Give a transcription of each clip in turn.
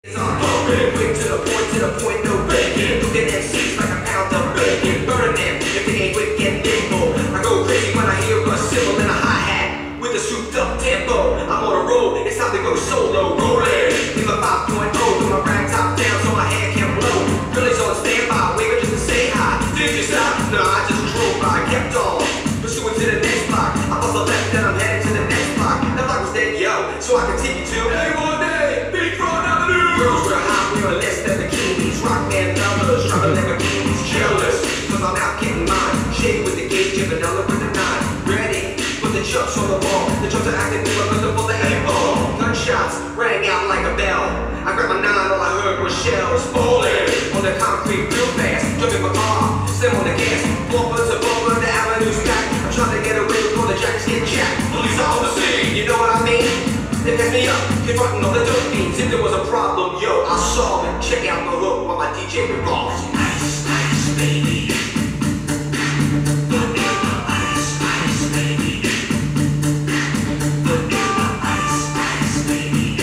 Quick to the point, no breaking. Looking at seats like a pound of bacon. Burning them if they ain't quick and nimble. I go crazy when I hear a cymbal and a hi-hat with a souped up tempo. I'm on a roll, it's time to go solo. Rolling, leave a 5.0 with my rag top down so my hair can blow. Girlies on standby, waving just to say hi. Did you stop? No, I just drove by, kept on pursuing to the next block. I bust a left and I'm headed to the next block. That block was dead, yo, so I continue to A1A, Big Front Avenue. Girls were hot, we were less than bikinis. Rock man lovers, driving Lamborghinis, jealous, cause I'm out getting mine. Shade with the gauge, and vanilla with the 9. Ready, put the chucks on the wall. The chucks are acting new, I'm looking for the A-ball. Gunshots rang out like a bell. I grabbed my 9, all I heard was shells falling on the concrete real fast. Jumping my car, slam on the gas. Bumpers above the avenue's back. I'm trying to get away before the jacks get jacked. Police are on the scene, you know what I mean? They picked me up, confronting all the dope fiends. If there was a problem, yo, I'll solve it. Check out the hook while my DJ revolves. Ice, ice, baby. Vanilla ice, ice, baby. Vanilla ice, ice, baby.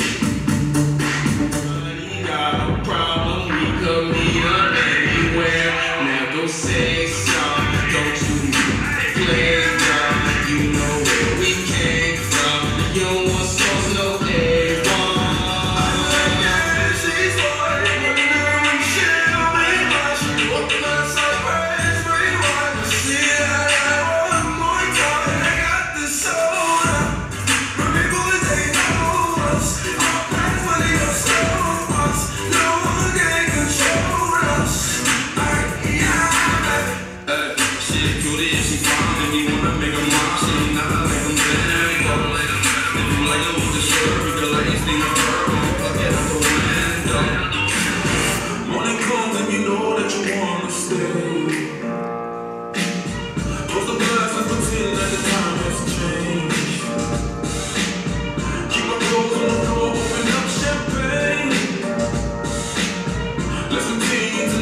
Money got a problem, we could meet up anywhere. Never say something, don't you play dumb. You know where we came from. You don't want sauce, no A1.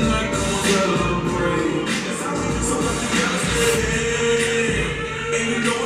And you know